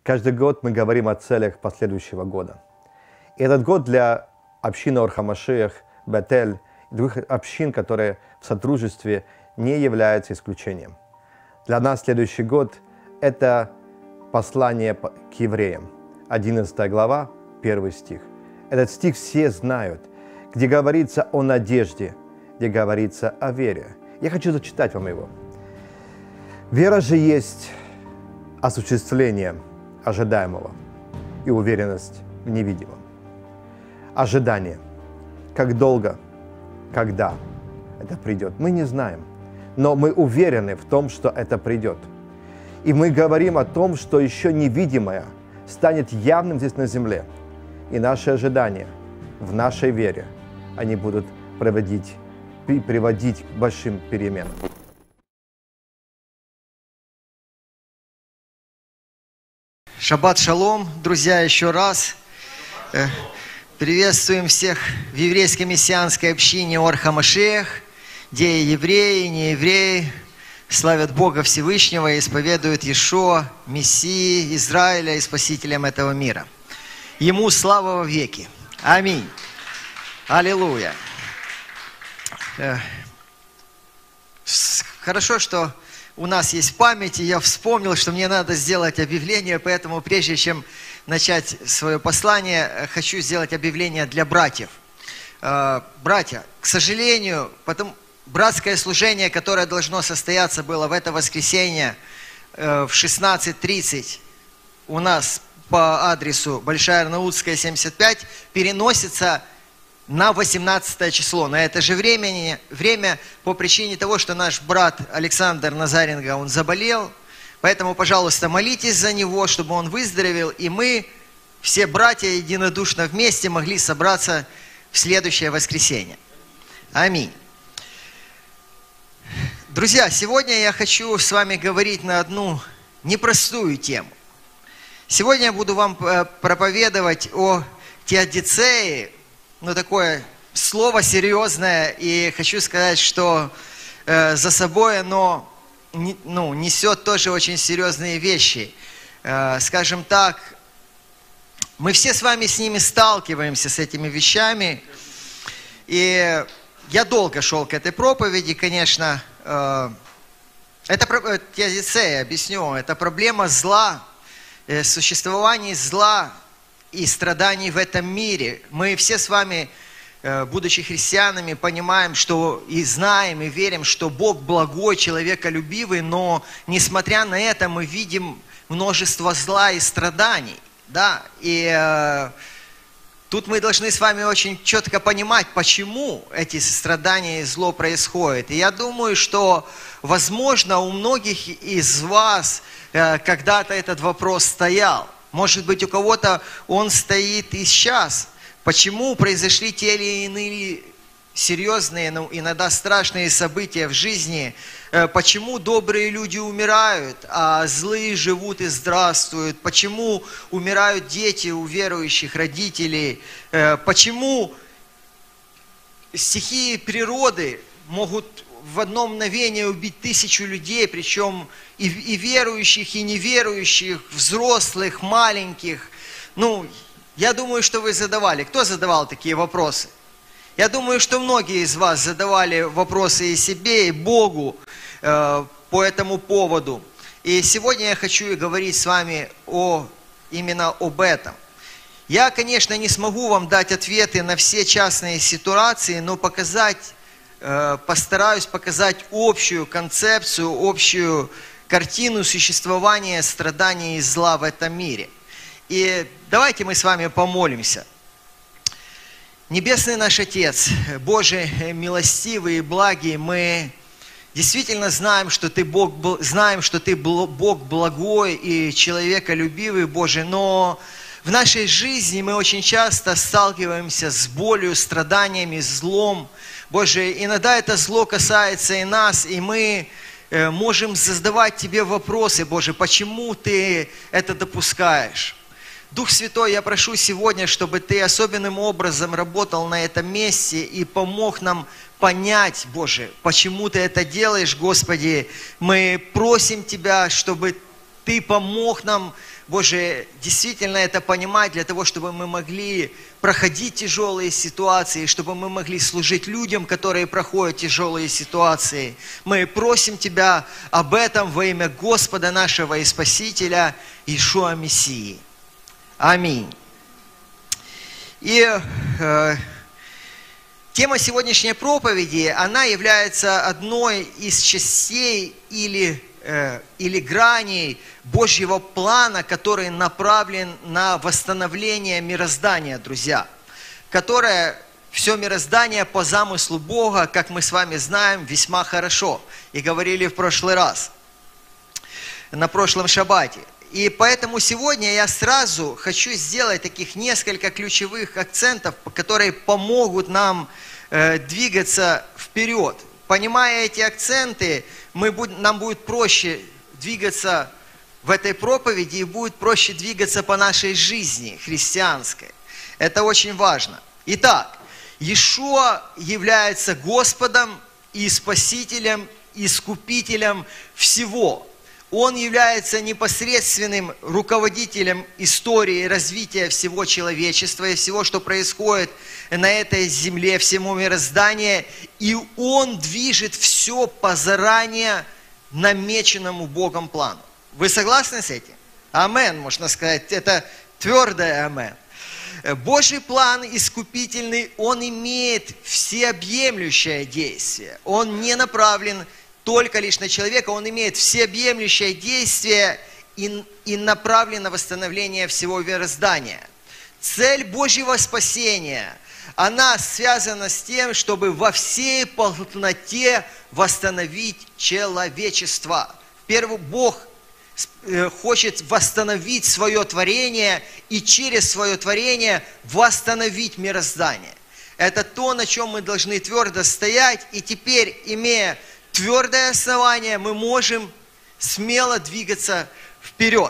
Каждый год мы говорим о целях последующего года. И этот год для общины Ор ха-Машиах, Бет-Эль и других общин, которые в сотрудничестве, не являются исключением. Для нас следующий год – это послание к евреям, 11 глава, 1 стих. Этот стих все знают, где говорится о надежде, где говорится о вере. Я хочу зачитать вам его. «Вера же есть осуществление ожидаемого и уверенность в невидимом». Ожидание. Как долго, когда это придет, мы не знаем. Но мы уверены в том, что это придет. И мы говорим о том, что еще невидимое станет явным здесь на земле. И наши ожидания в нашей вере, они будут приводить к большим переменам. Шаббат шалом, друзья, еще раз. Приветствуем всех в еврейской мессианской общине Ор ха-Машиах, где евреи, не евреи славят Бога Всевышнего и исповедуют Иешуа, Мессии Израиля и Спасителем этого мира. Ему слава во веки. Аминь. Аллилуйя. Хорошо, что у нас есть память, и я вспомнил, что мне надо сделать объявление, поэтому прежде чем начать свое послание, хочу сделать объявление для братьев. Братья, к сожалению, братское служение, которое должно состояться было в это воскресенье в 16:30 у нас по адресу Большая Арнаутская, 75, переносится на 18 число. На это же время по причине того, что наш брат Александр Назаренко, он заболел. Поэтому, пожалуйста, молитесь за него, чтобы он выздоровел, и мы, все братья, единодушно вместе могли собраться в следующее воскресенье. Аминь. Друзья, сегодня я хочу с вами говорить на одну непростую тему. Сегодня я буду вам проповедовать о теодицее, такое слово серьезное, и хочу сказать, что за собой оно несет тоже очень серьезные вещи. Скажем так, мы все с вами с ними сталкиваемся, с этими вещами. И я долго шел к этой проповеди, конечно. Это теодицея, объясню, это проблема зла, существования зла и страданий в этом мире. Мы все с вами, будучи христианами, понимаем, что и знаем, и верим, что Бог благой, человеколюбивый, но несмотря на это мы видим множество зла и страданий. Да? И тут мы должны с вами очень четко понимать, почему эти страдания и зло происходят. И я думаю, что, возможно, у многих из вас когда-то этот вопрос стоял. Может быть, у кого-то он стоит и сейчас. Почему произошли те или иные серьезные, иногда страшные события в жизни? Почему добрые люди умирают, а злые живут и здравствуют? Почему умирают дети у верующих родителей? Почему стихии природы могут в одно мгновение убить 1000 людей, причем и верующих, и неверующих, взрослых, маленьких? Я думаю, что вы задавали. Кто задавал такие вопросы? Я думаю, что многие из вас задавали вопросы и себе, и Богу по этому поводу. И сегодня я хочу говорить с вами именно об этом. Я, конечно, не смогу вам дать ответы на все частные ситуации, но постараюсь показать общую концепцию, общую картину существования страданий и зла в этом мире. И давайте мы с вами помолимся. Небесный наш Отец, Боже милостивый и благий, мы действительно знаем, что Ты Бог благой и человеколюбивый, Боже, но в нашей жизни мы очень часто сталкиваемся с болью, страданиями, злом. Боже, иногда это зло касается и нас, и мы можем задавать Тебе вопросы, Боже, почему Ты это допускаешь? Дух Святой, я прошу сегодня, чтобы Ты особенным образом работал на этом месте и помог нам понять, Боже, почему Ты это делаешь, Господи. Мы просим Тебя, чтобы Ты помог нам Боже, действительно это понимать для того, чтобы мы могли проходить тяжелые ситуации, чтобы мы могли служить людям, которые проходят тяжелые ситуации. Мы просим Тебя об этом во имя Господа нашего и Спасителя Иешуа Мессии. Аминь. И тема сегодняшней проповеди, она является одной из частей или граней Божьего плана, который направлен на восстановление мироздания, друзья. Которое все мироздание по замыслу Бога, как мы с вами знаем, весьма хорошо. И говорили в прошлый раз, на прошлом шаббате. И поэтому сегодня я сразу хочу сделать таких несколько ключевых акцентов, которые помогут нам двигаться вперед. Понимая эти акценты, нам будет проще двигаться в этой проповеди и будет проще двигаться по нашей жизни христианской. Это очень важно. Итак, Иешуа является Господом и Спасителем, Искупителем всего. Он является непосредственным руководителем истории развития всего человечества и всего, что происходит на этой земле, всему мирозданию. И Он движет все по заранее намеченному Богом плану. Вы согласны с этим? Амен, можно сказать. Это твердое амен. Божий план искупительный, он имеет всеобъемлющее действие. Он не направлен только лишь на человека, он имеет всеобъемлющее действие и направлен на восстановление всего мироздания. Цель Божьего спасения, она связана с тем, чтобы во всей полноте восстановить человечество. Первый Бог хочет восстановить свое творение и через свое творение восстановить мироздание. Это то, на чем мы должны твердо стоять, и теперь, имея твердое основание, мы можем смело двигаться вперед.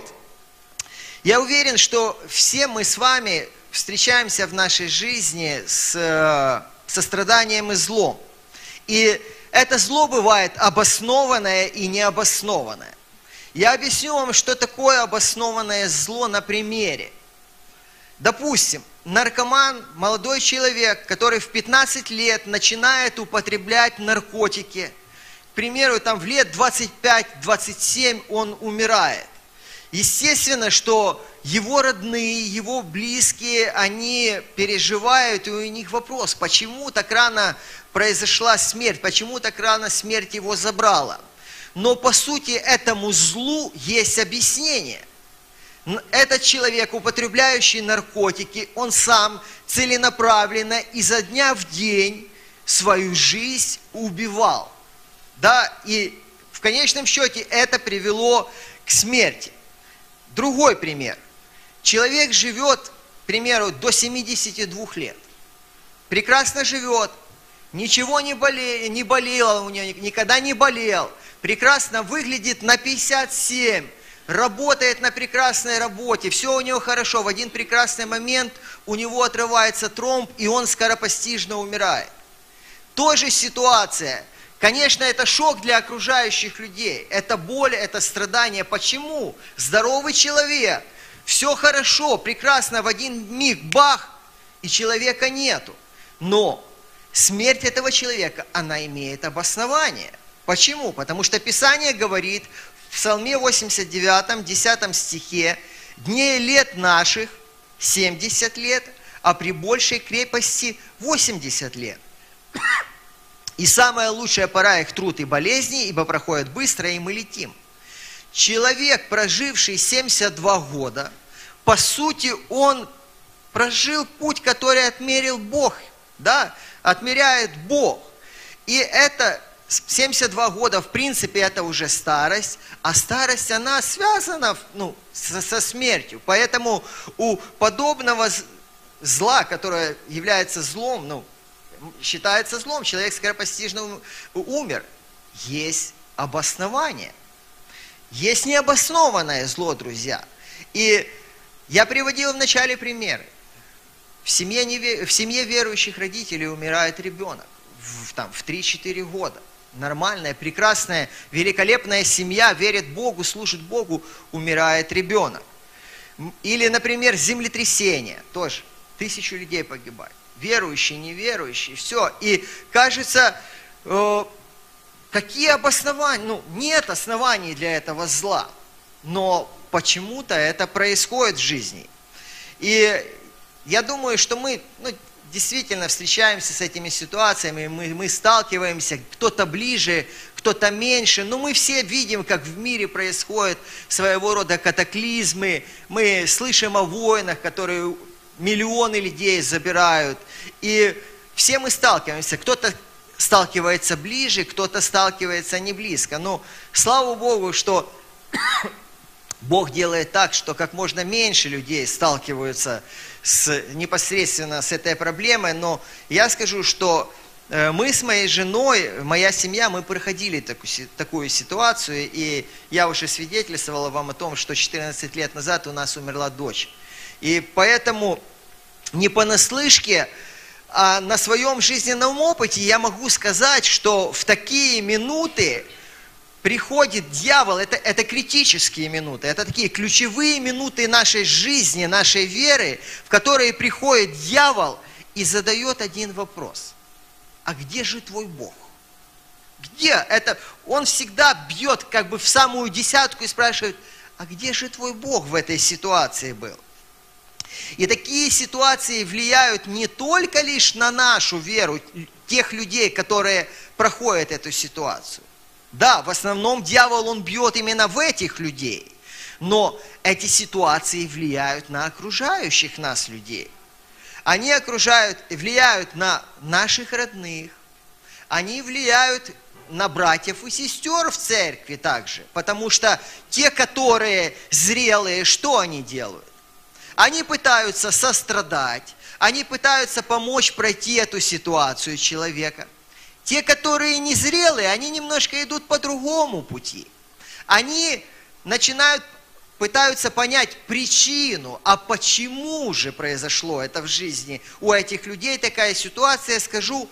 Я уверен, что все мы с вами встречаемся в нашей жизни со страданием и злом. И это зло бывает обоснованное и необоснованное. Я объясню вам, что такое обоснованное зло на примере. Допустим, наркоман, молодой человек, который в 15 лет начинает употреблять наркотики. К примеру, там в лет 25-27 он умирает. Естественно, что его родные, его близкие, они переживают, и у них вопрос, почему так рано произошла смерть, почему так рано смерть его забрала. Но по сути этому злу есть объяснение. Этот человек, употребляющий наркотики, он сам целенаправленно изо дня в день свою жизнь убивал. Да, и в конечном счете это привело к смерти. Другой пример. Человек живет, к примеру, до 72 лет. Прекрасно живет, ничего не болело у него, никогда не болел. Прекрасно выглядит на 57, работает на прекрасной работе, все у него хорошо. В один прекрасный момент у него отрывается тромб, и он скоропостижно умирает. Та же ситуация. Конечно, это шок для окружающих людей, это боль, это страдание. Почему? Здоровый человек, все хорошо, прекрасно, в один миг, бах, и человека нету. Но смерть этого человека, она имеет обоснование. Почему? Потому что Писание говорит в Псалме 89, 10 стихе: «Дней лет наших 70 лет, а при большей крепости 80 лет. И самая лучшая пора их труд и болезни, ибо проходят быстро, и мы летим». Человек, проживший 72 года, по сути, он прожил путь, который отмерил Бог, да, отмеряет Бог. И это 72 года, в принципе, это уже старость, а старость, она связана со смертью. Поэтому у подобного зла, которое является злом, считается злом, человек скоропостижно умер, есть обоснование. Есть необоснованное зло, друзья. И я приводил в начале примеры. В семье верующих родителей умирает ребенок в 3-4 года. Нормальная, прекрасная, великолепная семья, верит Богу, служит Богу, умирает ребенок. Или, например, землетрясение, тоже 1000 людей погибает. Верующие, неверующие, все. И кажется, какие обоснования? Ну, нет оснований для этого зла. Но почему-то это происходит в жизни. И я думаю, что мы действительно встречаемся с этими ситуациями, мы сталкиваемся, кто-то ближе, кто-то меньше, но мы все видим, как в мире происходят своего рода катаклизмы, мы слышим о войнах, которые миллионы людей забирают, и все мы сталкиваемся, кто-то сталкивается ближе, кто-то сталкивается не близко, но слава Богу, что Бог делает так, что как можно меньше людей сталкиваются непосредственно с этой проблемой, но я скажу, что мы с моей женой, моя семья, мы проходили такую ситуацию, и я уже свидетельствовала вам о том, что 14 лет назад у нас умерла дочь. И поэтому не понаслышке, а на своем жизненном опыте я могу сказать, что в такие минуты приходит дьявол, это критические минуты, это такие ключевые минуты нашей жизни, нашей веры, в которые приходит дьявол и задает один вопрос. А где же твой Бог? Где это? Он всегда бьет как бы в самую десятку и спрашивает, а где же твой Бог в этой ситуации был? И такие ситуации влияют не только лишь на нашу веру, тех людей, которые проходят эту ситуацию. Да, в основном дьявол, он бьет именно в этих людей, но эти ситуации влияют на окружающих нас людей. Они влияют на наших родных, они влияют на братьев и сестер в церкви также, потому что те, которые зрелые, что они делают? Они пытаются сострадать, они пытаются помочь пройти эту ситуацию человека. Те, которые незрелые, они немножко идут по другому пути. Они пытаются понять причину, а почему же произошло это в жизни у этих людей. Такая ситуация, скажу,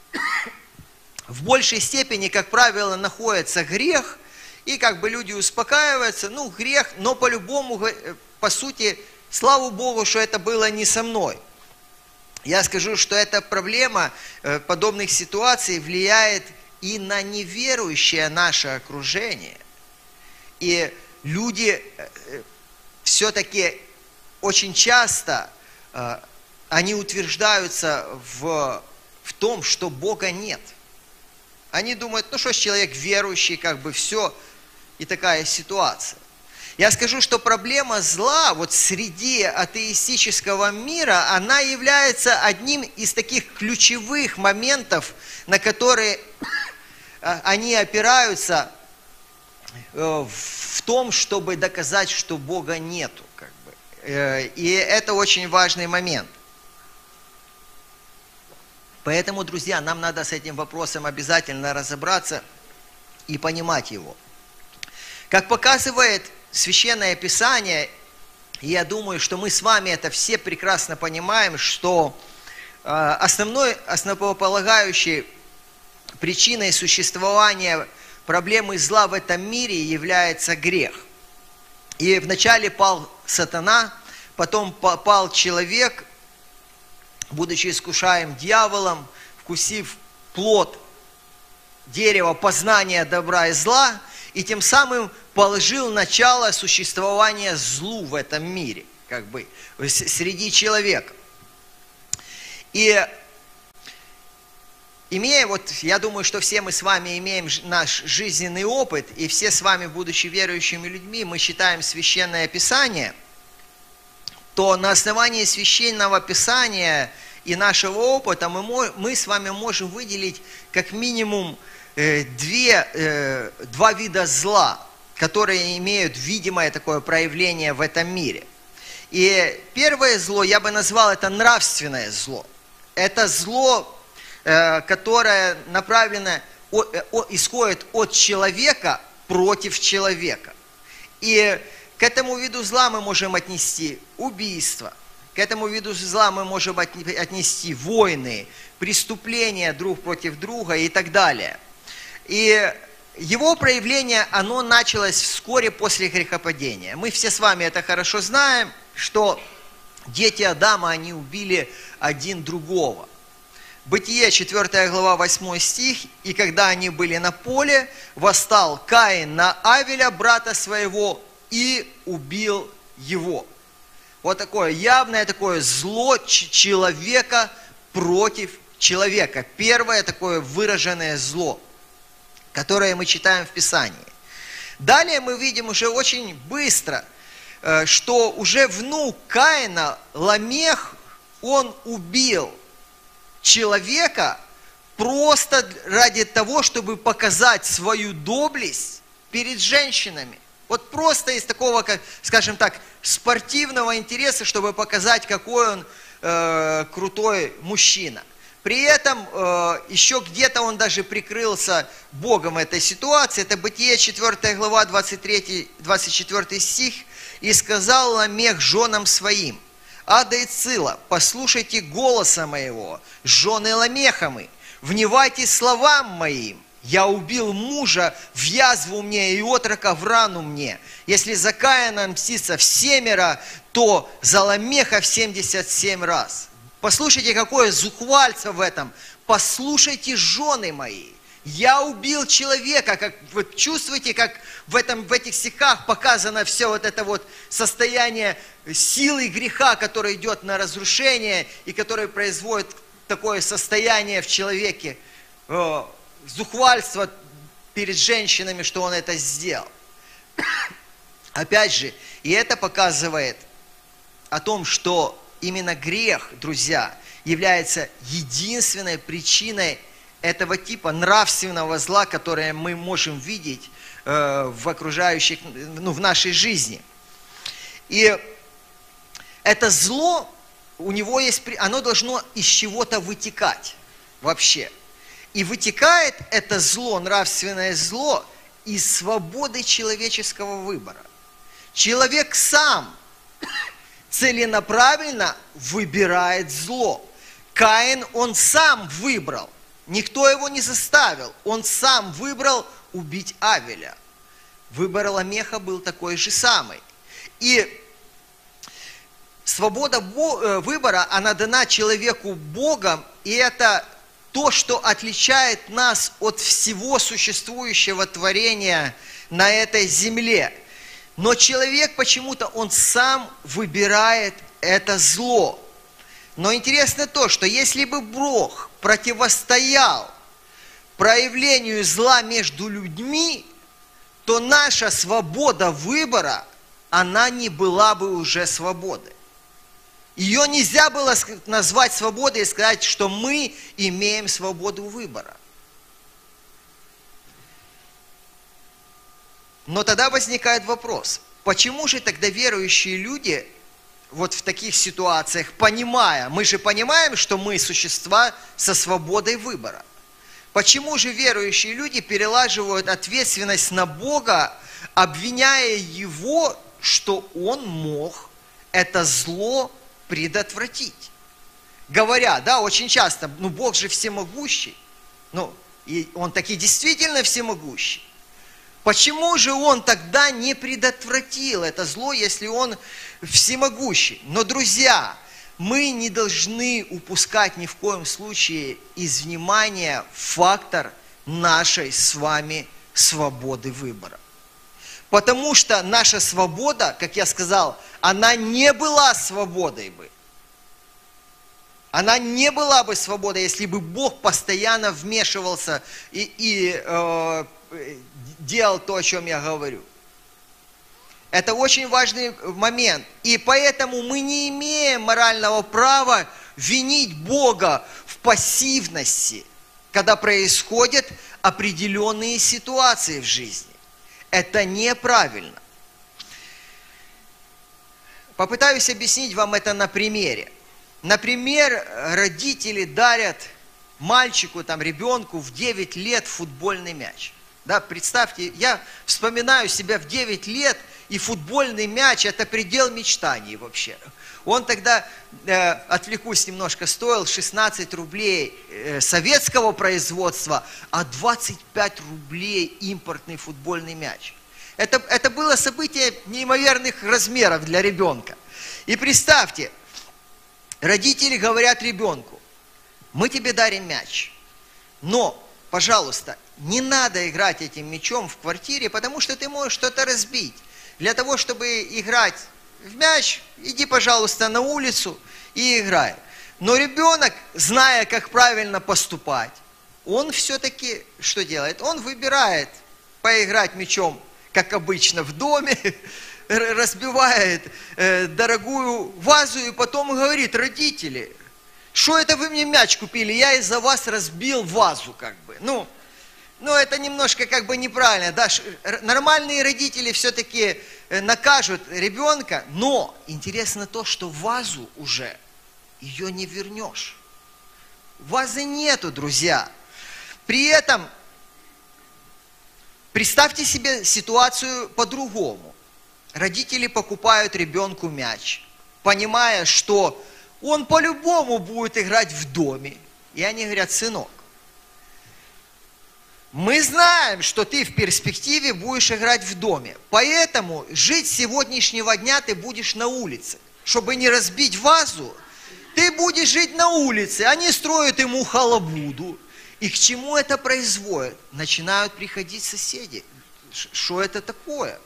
в большей степени, как правило, находится грех, и как бы люди успокаиваются, грех, но по-любому, по сути, слава Богу, что это было не со мной. Я скажу, что эта проблема подобных ситуаций влияет и на неверующее наше окружение. И люди все-таки очень часто, они утверждаются в том, что Бога нет. Они думают, что человек верующий, как бы все, и такая ситуация. Я скажу, что проблема зла вот среди атеистического мира, она является одним из таких ключевых моментов, на которые они опираются в том, чтобы доказать, что Бога нету. И это очень важный момент. Поэтому, друзья, нам надо с этим вопросом обязательно разобраться и понимать его. Как показывает Священное Писание, и я думаю, что мы с вами это все прекрасно понимаем, что основополагающей причиной существования проблемы зла в этом мире является грех. И вначале пал сатана, потом пал человек, будучи искушаем дьяволом, вкусив плод дерева познания добра и зла, и тем самым положил начало существования злу в этом мире, как бы, среди человека. И я думаю, что все мы с вами имеем наш жизненный опыт, и все с вами, будучи верующими людьми, мы читаем Священное Писание, то на основании Священного Писания и нашего опыта мы с вами можем выделить как минимум два вида зла, которые имеют видимое такое проявление в этом мире. И первое зло, я бы назвал это нравственное зло. Это зло, которое направлено, исходит от человека против человека. И к этому виду зла мы можем отнести убийство, к этому виду зла мы можем отнести войны, преступления друг против друга и так далее. И Его проявление, оно началось вскоре после грехопадения. Мы все с вами это хорошо знаем, что дети Адама, они убили один другого. Бытие, 4 глава, 8 стих. «И когда они были на поле, восстал Каин на Авеля, брата своего, и убил его». Вот такое явное такое зло человека против человека. Первое такое выраженное зло, которое мы читаем в Писании. Далее мы видим уже очень быстро, что уже внук Каина, Ламех, он убил человека просто ради того, чтобы показать свою доблесть перед женщинами. Вот просто из такого, как, скажем так, спортивного интереса, чтобы показать, какой он крутой мужчина. При этом еще где-то он даже прикрылся Богом этой ситуации. Это Бытие, 4 глава, 23-24 стих. «И сказал Ламех женам своим: Ада и Цила, послушайте голоса моего, жены Ламеха мы, внимайте словам моим. Я убил мужа в язву мне и отрока в рану мне. Если за Каина мстится в 7, то за Ламеха в 77 раз». Послушайте, какое зухвальство в этом. «Послушайте, жены мои, я убил человека». Как, вы чувствуете, как в этих стихах показано все вот это вот состояние силы греха, которое идет на разрушение и которое производит такое состояние в человеке, зухвальство перед женщинами, что он это сделал. Опять же, и это показывает о том, что именно грех, друзья, является единственной причиной этого типа нравственного зла, которое мы можем видеть в окружающих, в нашей жизни. И это зло, у него есть, оно должно из чего-то вытекать вообще. И вытекает это зло, нравственное зло, из свободы человеческого выбора. Человек сам целенаправленно выбирает зло. Каин, он сам выбрал. Никто его не заставил. Он сам выбрал убить Авеля. Выбор Ламеха был такой же самый. И свобода выбора, она дана человеку Богом, и это то, что отличает нас от всего существующего творения на этой земле. Но человек почему-то, он сам выбирает это зло. Но интересно то, что если бы Бог противостоял проявлению зла между людьми, то наша свобода выбора, она не была бы уже свободой. Ее нельзя было назвать свободой и сказать, что мы имеем свободу выбора. Но тогда возникает вопрос, почему же тогда верующие люди вот в таких ситуациях, понимая, мы же понимаем, что мы существа со свободой выбора, почему же верующие люди перелаживают ответственность на Бога, обвиняя Его, что Он мог это зло предотвратить? Говоря, да, очень часто, Бог же всемогущий, и Он таки действительно всемогущий. Почему же Он тогда не предотвратил это зло, если Он всемогущий? Но, друзья, мы не должны упускать ни в коем случае из внимания фактор нашей с вами свободы выбора. Потому что наша свобода, как я сказал, она не была свободой бы. Она не была бы свободой, если бы Бог постоянно вмешивался и делал то, о чем я говорю. Это очень важный момент. И поэтому мы не имеем морального права винить Бога в пассивности, когда происходят определенные ситуации в жизни. Это неправильно. Попытаюсь объяснить вам это на примере. Например, родители дарят мальчику, ребенку в 9 лет футбольный мяч. Да, представьте, я вспоминаю себя в 9 лет, и футбольный мяч – это предел мечтаний вообще. Он тогда, отвлекусь немножко, стоил 16 рублей советского производства, а 25 рублей импортный футбольный мяч. Это было событие неимоверных размеров для ребенка. И представьте, родители говорят ребенку: мы тебе дарим мяч, но, пожалуйста, не надо играть этим мячом в квартире, потому что ты можешь что-то разбить. Для того, чтобы играть в мяч, иди, пожалуйста, на улицу и играй. Но ребенок, зная, как правильно поступать, он все-таки что делает? Он выбирает поиграть мячом, как обычно, в доме, разбивает дорогую вазу и потом говорит: родители, что это вы мне мяч купили? Я из-за вас разбил вазу, как бы. Ну, это немножко как бы неправильно. Да? Нормальные родители все-таки накажут ребенка, но интересно то, что вазу уже ее не вернешь. Вазы нету, друзья. При этом представьте себе ситуацию по-другому. Родители покупают ребенку мяч, понимая, что он по-любому будет играть в доме. И они говорят: сынок, мы знаем, что ты в перспективе будешь играть в доме, поэтому жить с сегодняшнего дня ты будешь на улице. Чтобы не разбить вазу, ты будешь жить на улице. Они строят ему халабуду. И к чему это производит? Начинают приходить соседи. Что это такое?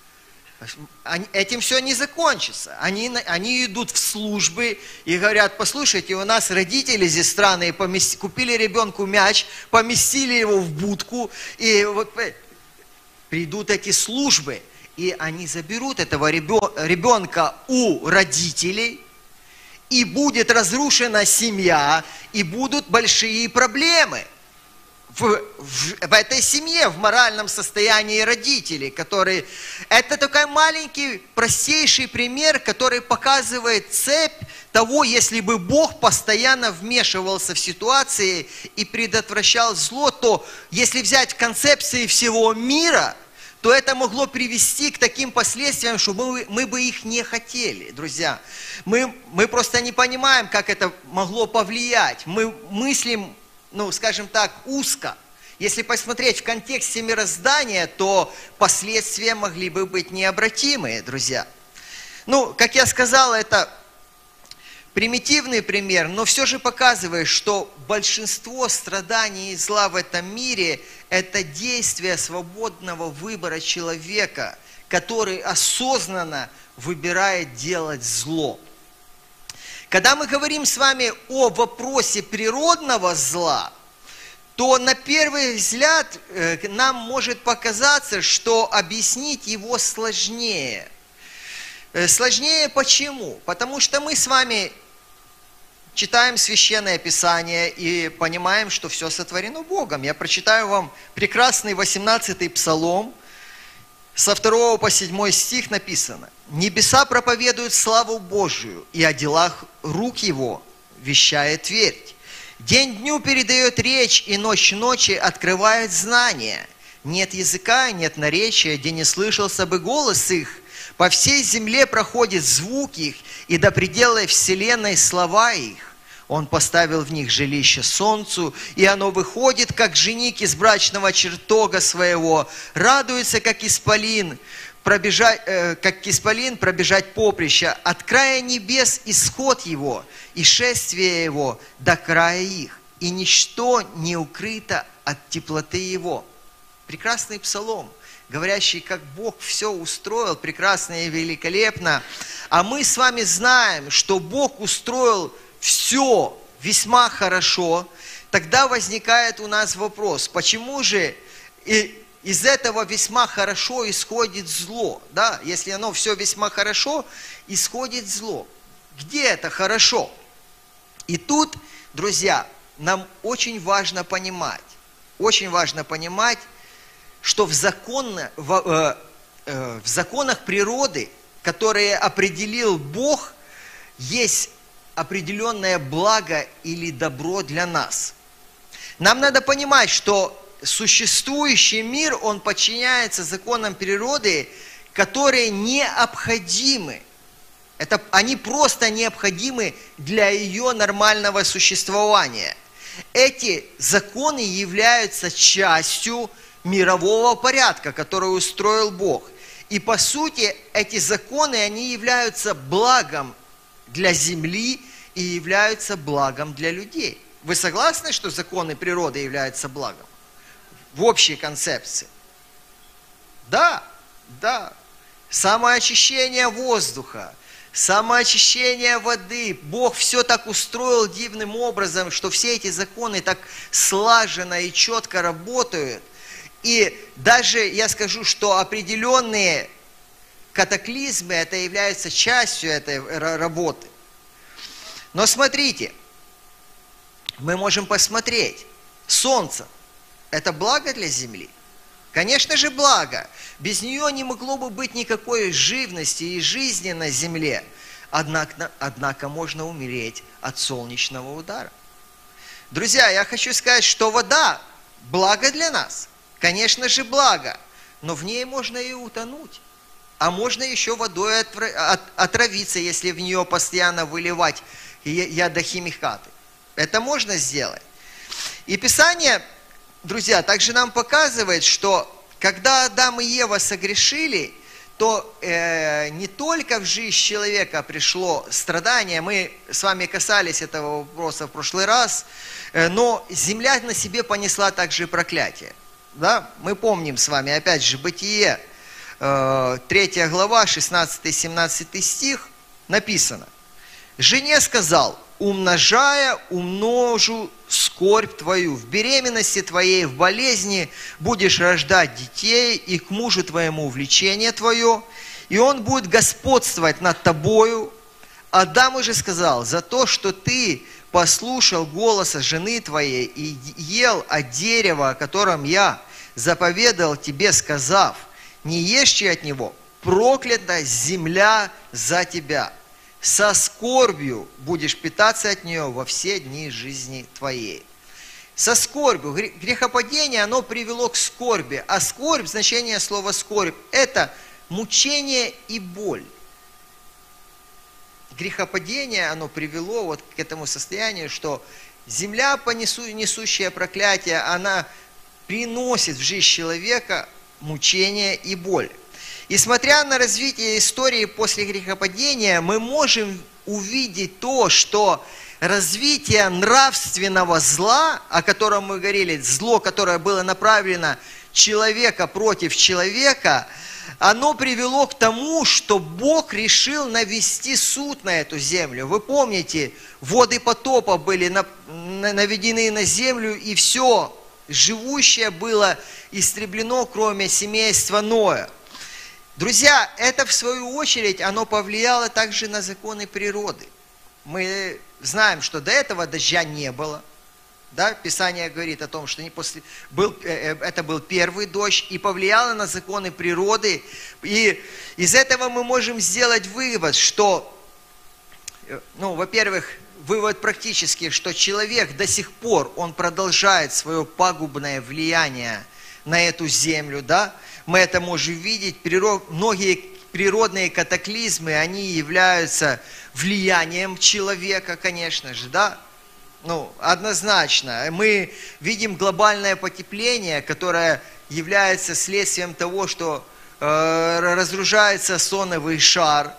Этим все не закончится. Они идут в службы и говорят: послушайте, у нас родители здесь странные, купили ребенку мяч, поместили его в будку, и вот придут эти службы, и они заберут этого ребенка у родителей, и будет разрушена семья, и будут большие проблемы в этой семье, в моральном состоянии родителей, которые... Это такой маленький, простейший пример, который показывает цепь того, если бы Бог постоянно вмешивался в ситуации и предотвращал зло, то если взять концепции всего мира, то это могло привести к таким последствиям, что мы бы их не хотели, друзья. Мы просто не понимаем, как это могло повлиять. Мы мыслим, скажем так, узко. Если посмотреть в контексте мироздания, то последствия могли бы быть необратимые, друзья. Как я сказал, это примитивный пример, но все же показывает, что большинство страданий и зла в этом мире – это действие свободного выбора человека, который осознанно выбирает делать зло. Когда мы говорим с вами о вопросе природного зла, то на первый взгляд нам может показаться, что объяснить его сложнее. Сложнее почему? Потому что мы с вами читаем Священное Писание и понимаем, что все сотворено Богом. Я прочитаю вам прекрасный 18-й Псалом, со 2 по 7 стих написано: «Небеса проповедуют славу Божию, и о делах рук Его вещает твердь. День дню передает речь, и ночь ночи открывает знания. Нет языка, нет наречия, где не слышался бы голос их. По всей земле проходит звук их, и до предела вселенной слова их. Он поставил в них жилище солнцу, и оно выходит, как жених из брачного чертога своего, радуется, как исполин, пробежать поприще, от края небес исход его, и шествие его до края их, и ничто не укрыто от теплоты его». Прекрасный псалом, говорящий, как Бог все устроил прекрасно и великолепно. А мы с вами знаем, что Бог устроил все весьма хорошо. Тогда возникает у нас вопрос: почему же из этого весьма хорошо исходит зло? Да? Если оно все весьма хорошо, исходит зло. Где это хорошо? И тут, друзья, нам очень важно понимать, что в законах природы, которые определил Бог, есть определенное благо или добро для нас. Нам надо понимать, что существующий мир, он подчиняется законам природы, которые необходимы. Они просто необходимы для ее нормального существования. Эти законы являются частью мирового порядка, который устроил Бог. И по сути, эти законы, они являются благом для земли и являются благом для людей. Вы согласны, что законы природы являются благом? В общей концепции. Да, да. Самоочищение воздуха, самоочищение воды. Бог все так устроил дивным образом, что все эти законы так слаженно и четко работают. И даже я скажу, что определенные катаклизмы, это является частью этой работы. Но смотрите, мы можем посмотреть. Солнце – это благо для Земли? Конечно же, благо. Без нее не могло бы быть никакой живности и жизни на Земле. Однако можно умереть от солнечного удара. Друзья, я хочу сказать, что вода – благо для нас. Конечно же, благо. Но в ней можно и утонуть. А можно еще водой отравиться, если в нее постоянно выливать ядохимикаты. Это можно сделать. И Писание, друзья, также нам показывает, что когда Адам и Ева согрешили, то не только в жизнь человека пришло страдание, мы с вами касались этого вопроса в прошлый раз, но земля на себе понесла также и проклятие. Да? Мы помним с вами, опять же, Бытие, 3 глава, 16-17 стих, написано: «Жене сказал: умножая, умножу скорбь твою, в беременности твоей, в болезни будешь рождать детей, и к мужу твоему влечение твое, и он будет господствовать над тобою. Адам уже сказал: за то, что ты послушал голоса жены твоей и ел от дерева, о котором я заповедал тебе, сказав: не ешьте от него, проклята земля за тебя. Со скорбью будешь питаться от нее во все дни жизни твоей». Со скорбью. Грехопадение, оно привело к скорби. А скорбь, значение слова скорбь, это мучение и боль. Грехопадение, оно привело вот к этому состоянию, что земля, несущая проклятие, она приносит в жизнь человека мучение и боль. И смотря на развитие истории после грехопадения, мы можем увидеть то, что развитие нравственного зла, о котором мы говорили, зло, которое было направлено человека против человека, оно привело к тому, что Бог решил навести суд на эту землю. Вы помните, воды потопа были наведены на землю, и все живущее было истреблено, кроме семейства Ноя. Друзья, это в свою очередь, оно повлияло также на законы природы. Мы знаем, что до этого дождя не было. Да? Писание говорит о том, что это был первый дождь, и повлияло на законы природы. И из этого мы можем сделать вывод, что, во-первых, вывод практически, что человек до сих пор, он продолжает свое пагубное влияние на эту землю, да? Мы это можем видеть. Многие природные катаклизмы, они являются влиянием человека, конечно же, да? Однозначно. Мы видим глобальное потепление, которое является следствием того, что разрушается озоновый шар,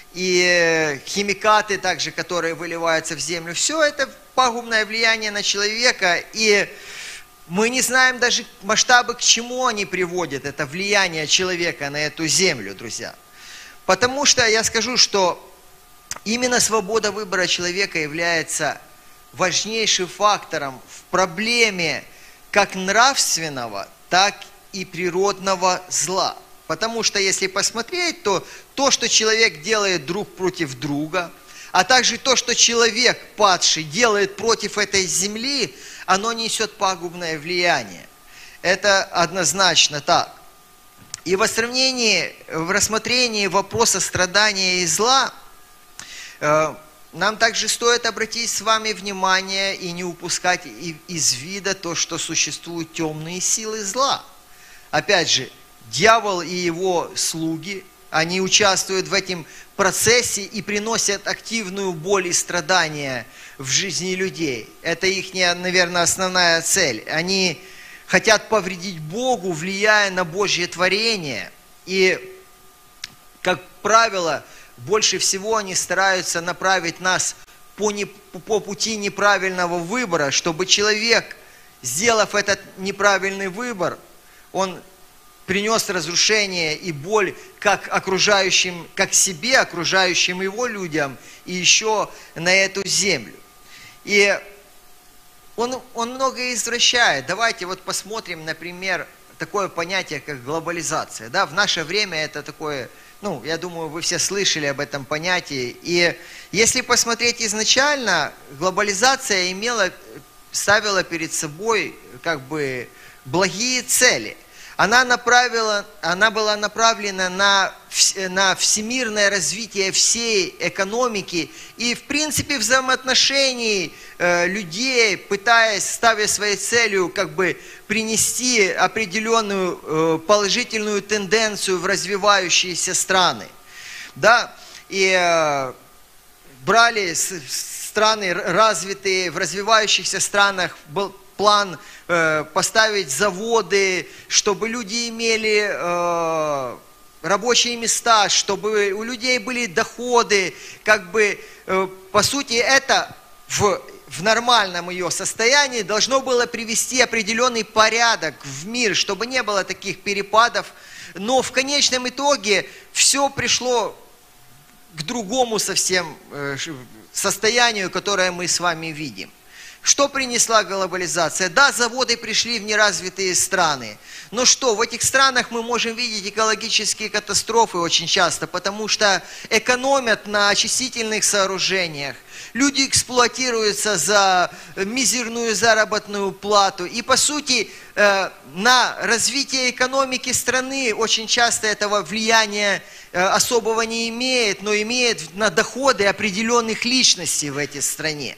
и химикаты также, которые выливаются в землю. Все это пагубное влияние на человека, и мы не знаем даже масштабы, к чему они приводят, это влияние человека на эту землю, друзья. Потому что я скажу, что именно свобода выбора человека является важнейшим фактором в проблеме как нравственного, так и природного зла. Потому что если посмотреть, то, что человек делает друг против друга, а также то, что человек, падший, делает против этой земли, оно несет пагубное влияние. Это однозначно так. И в рассмотрении вопроса страдания и зла, нам также стоит обратить с вами внимание и не упускать из вида то, что существуют темные силы зла. Опять же, дьявол и его слуги, они участвуют в этом процессе и приносят активную боль и страдания в жизни людей. Это их, наверное, основная цель. Они хотят повредить Богу, влияя на Божье творение. И, как правило, больше всего они стараются направить нас по пути неправильного выбора, чтобы человек, сделав этот неправильный выбор, он принес разрушение и боль как окружающим, как себе, окружающим его людям, и еще на эту землю. И он многое извращает. Давайте вот посмотрим, например, такое понятие, как глобализация. Да, в наше время это такое, я думаю, вы все слышали об этом понятии. И если посмотреть изначально, глобализация ставила перед собой благие цели. Она была направлена на всемирное развитие всей экономики и, в принципе, взаимоотношений людей, ставя своей целью принести определенную положительную тенденцию в развивающиеся страны. Да? И брали страны развитые, в развивающихся странах был план поставить заводы, чтобы люди имели рабочие места, чтобы у людей были доходы. По сути, это в нормальном ее состоянии должно было привести определенный порядок в мир, чтобы не было таких перепадов. Но в конечном итоге все пришло к другому совсем состоянию, которое мы с вами видим. Что принесла глобализация? Да, заводы пришли в неразвитые страны. Но что, в этих странах мы можем видеть экологические катастрофы очень часто, потому что экономят на очистительных сооружениях. Люди эксплуатируются за мизерную заработную плату. И по сути на развитие экономики страны очень часто этого влияния особого не имеет, но имеет на доходы определенных личностей в этой стране.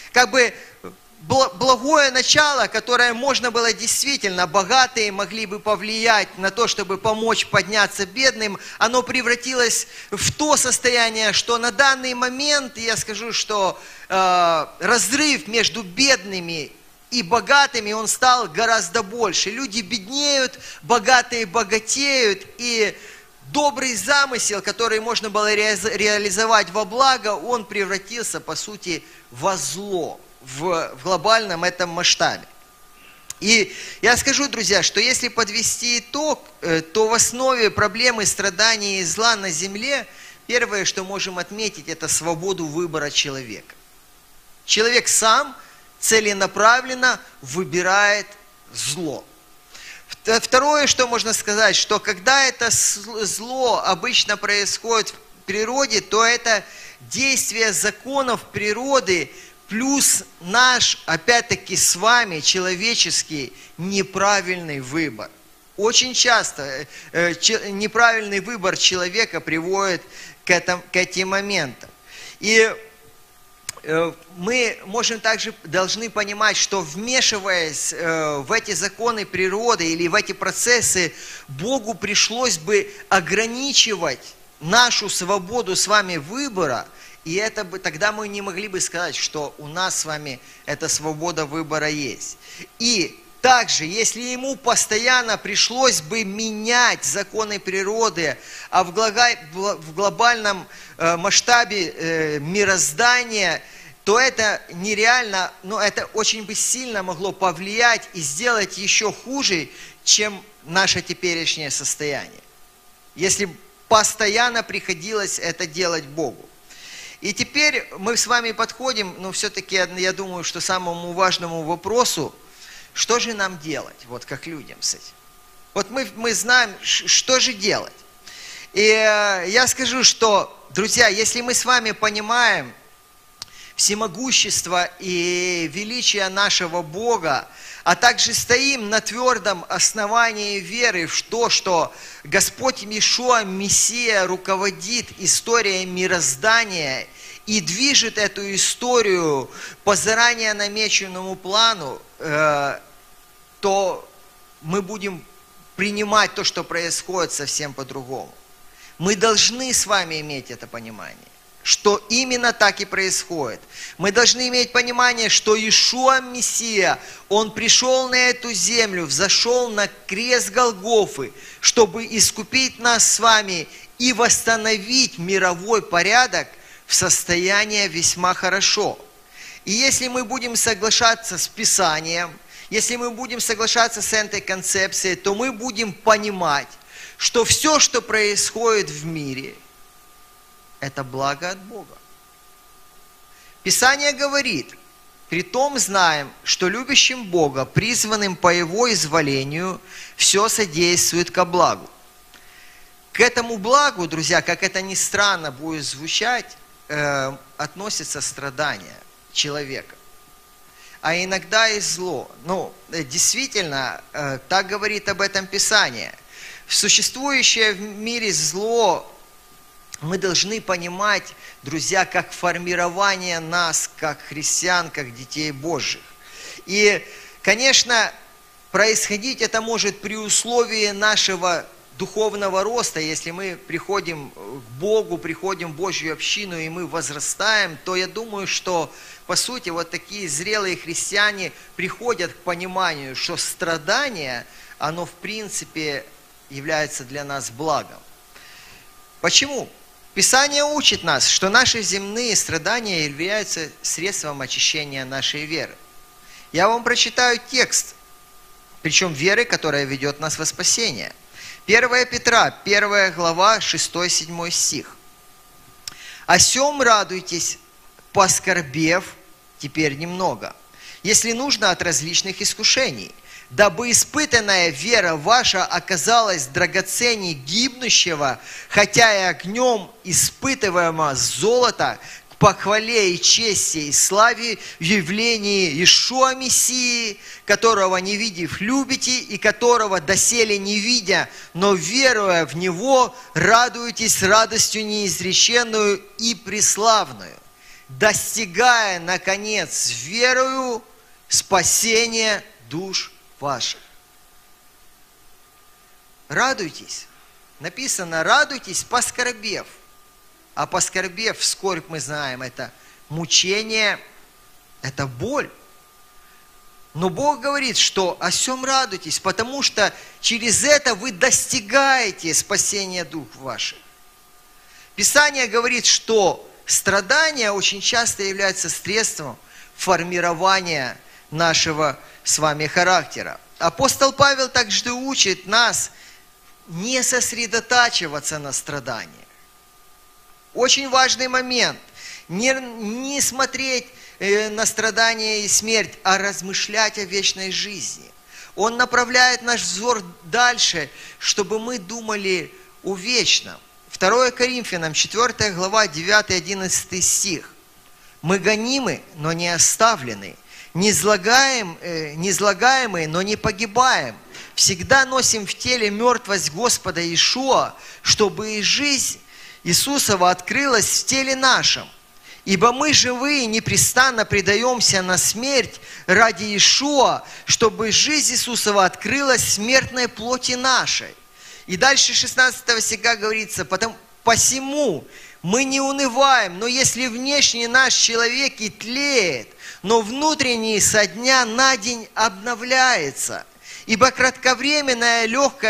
Благое начало, которое можно было действительно, богатые могли бы повлиять на то, чтобы помочь подняться бедным, оно превратилось в то состояние, что на данный момент, я скажу, что разрыв между бедными и богатыми, он стал гораздо больше. Люди беднеют, богатые богатеют, и добрый замысел, который можно было реализовать во благо, он превратился, по сути, во зло. В глобальном этом масштабе. И я скажу, друзья, что если подвести итог, то в основе проблемы страданий и зла на земле, первое, что можем отметить, это свободу выбора человека. Человек сам целенаправленно выбирает зло. Второе, что можно сказать, что когда это зло обычно происходит в природе, то это действие законов природы, плюс наш, опять-таки, с вами человеческий неправильный выбор. Очень часто неправильный выбор человека приводит к этим моментам. И мы также должны понимать, что вмешиваясь в эти законы природы или в эти процессы, Богу пришлось бы ограничивать нашу свободу с вами выбора. И тогда мы не могли бы сказать, что у нас с вами эта свобода выбора есть. И также, если ему постоянно пришлось бы менять законы природы, а в глобальном масштабе мироздания, то это нереально, но это очень бы сильно могло повлиять и сделать еще хуже, чем наше теперешнее состояние. Если постоянно приходилось это делать Богу. И теперь мы с вами подходим, все-таки, я думаю, что самому важному вопросу, что же нам делать, как людям с этим. Вот мы знаем, что же делать. И я скажу, что, друзья, если мы с вами понимаем всемогущество и величие нашего Бога, а также стоим на твердом основании веры в то, что Господь Иешуа, Мессия, руководит историей мироздания и движет эту историю по заранее намеченному плану, то мы будем принимать то, что происходит, совсем по-другому. Мы должны с вами иметь это понимание, что именно так и происходит. Мы должны иметь понимание, что Иешуа Мессия, Он пришел на эту землю, взошел на крест Голгофы, чтобы искупить нас с вами и восстановить мировой порядок в состоянии весьма хорошо. И если мы будем соглашаться с Писанием, если мы будем соглашаться с этой концепцией, то мы будем понимать, что все, что происходит в мире, это благо от Бога. Писание говорит: «Притом знаем, что любящим Бога, призванным по Его изволению, все содействует ко благу». К этому благу, друзья, как это ни странно будет звучать, относятся страдания человека, а иногда и зло. Действительно, так говорит об этом Писание. В существующее в мире зло мы должны понимать, друзья, как формирование нас, как христиан, как детей Божьих. И, конечно, происходить это может при условии нашего духовного роста. Если мы приходим к Богу, приходим в Божью общину, и мы возрастаем, то я думаю, что, по сути, вот такие зрелые христиане приходят к пониманию, что страдание, оно, в принципе, является для нас благом. Почему? Писание учит нас, что наши земные страдания являются средством очищения нашей веры. Я вам прочитаю текст, причем веры, которая ведет нас во спасение. 1 Петра, 1 глава, 6-7 стих. «О сем радуйтесь, поскорбев теперь немного, если нужно от различных искушений, дабы испытанная вера ваша оказалась драгоценней гибнущего, хотя и огнем испытываемого золота, к похвале и чести и славе в явлении Иешуа Мессии, которого не видев любите, и которого доселе не видя, но веруя в Него, радуетесь радостью неизреченную и преславную, достигая, наконец, верою спасения душ ваших». Радуйтесь. Написано: радуйтесь, поскорбев. А поскорбев, скорбь, мы знаем, это мучение, это боль. Но Бог говорит, что о сем радуйтесь, потому что через это вы достигаете спасения душ ваших. Писание говорит, что страдания очень часто являются средством формирования нашего с вами характера. Апостол Павел также учит нас не сосредотачиваться на страданиях. Очень важный момент. Не смотреть на страдания и смерть, а размышлять о вечной жизни. Он направляет наш взор дальше, чтобы мы думали о вечном. 2 Коринфянам, 4 глава, 9-11 стих. «Мы гонимы, но не оставлены, низлагаемы, но не погибаем. Всегда носим в теле мертвость Господа Иешуа, чтобы и жизнь Иисусова открылась в теле нашем. Ибо мы живые непрестанно предаемся на смерть ради Иешуа, чтобы жизнь Иисусова открылась в смертной плоти нашей». И дальше 16 стиха говорится: «Посему мы не унываем, но если внешний наш человек и тлеет, но внутренний со дня на день обновляется. Ибо кратковременное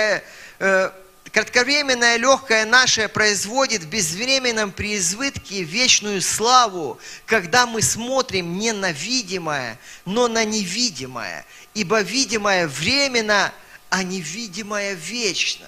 легкое наше производит в безвременном преизбытке вечную славу, когда мы смотрим не на видимое, но на невидимое. Ибо видимое временно, а невидимое вечно».